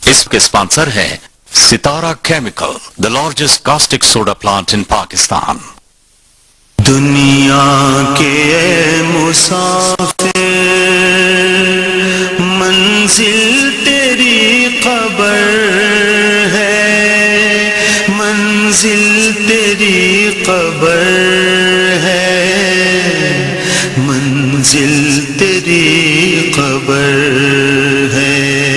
اس کے اسپانسر ہے Sitara chemical, the largest caustic soda plant in Pakistan۔ دنیا کے مسافر منزل تیری قبر ہے، منزل تیری قبر ہے، منزل تیری قبر ہے۔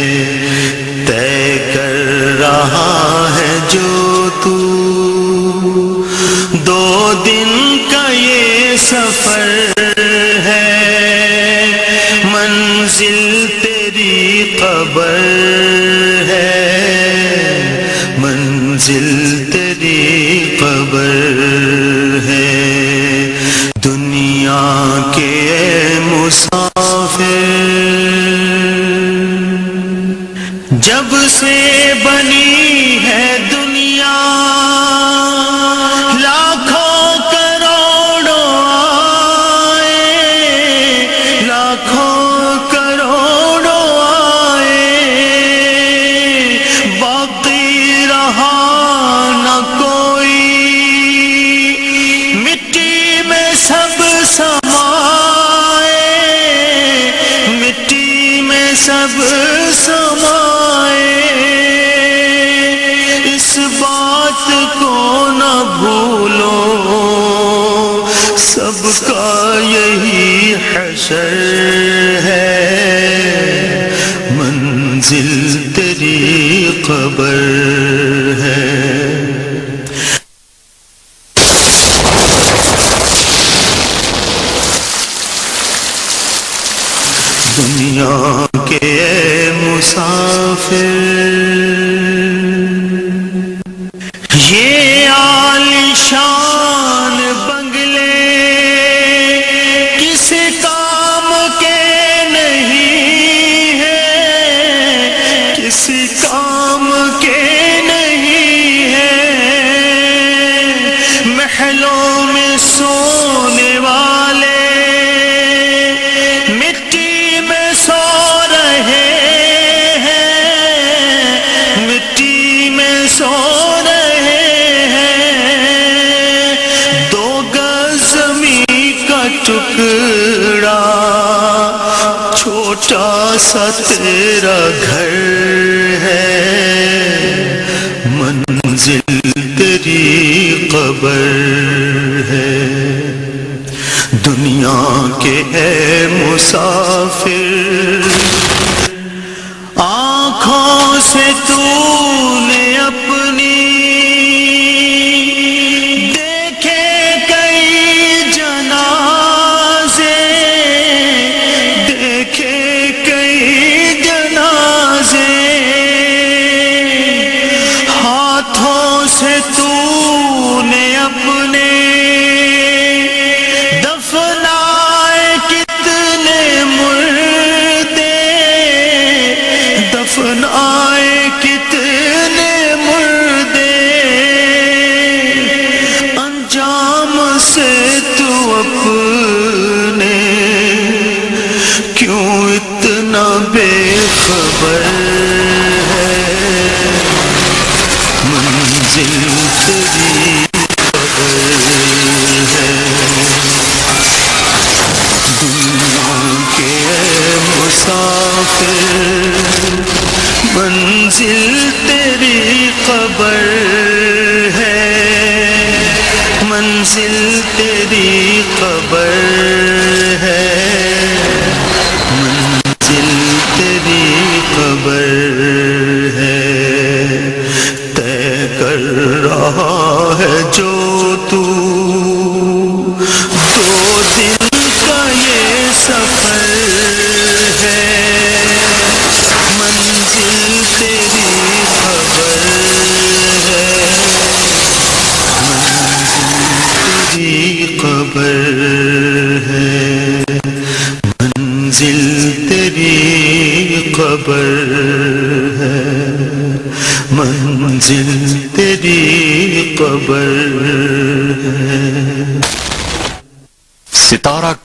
طے کر رہا ہے جو تو دو دن کا یہ سفر ہے، منزل تیری قبر ہے، منزل تیری قبر ہے۔ دنیا کے مسافر جب سے بنی ہے دنیا، لاکھوں کروڑوں آئے، لاکھوں کروڑوں آئے، باقی رہا نہ کوئی، مٹی میں سب سمائے، مٹی میں سب سمائے۔ اس بات کو نہ بھولو، سب کا یہی حشر ہے، منزل تیری قبر ہے۔ دنیا کے مسافر یہ عالیشان بنگلے کس کام کے نہیں ہیں، کس کام کے نہیں ہیں، محلوں میں سونے والے مٹی میں سو رہے ہیں، مٹی میں سو ٹکڑا، چھوٹا سا تیرا گھر ہے، منزل تیری قبر ہے۔ دنیا کے اے مسافر، آنکھوں سے تو نے اپنی سے تو نے اپنے دفنائے کتنے مردے، دفنائے کتنے مردے، انجام سے تو اپنے کیوں اتنا بے خبر ہے، منزل تیری قبر ہے۔ دنیا کے مسافر منزل تیری قبر ہے، منزل تیری قبر ہے، منزل تیری قبر ہے۔ طے کر رہا ہے جو تو دو دن کا یہ سفر ہے، منزل تیری قبر ہے، منزل تیری قبر ہے، منزل تیری قبر ہے، منزل تیری قبر ہے۔ ستارہ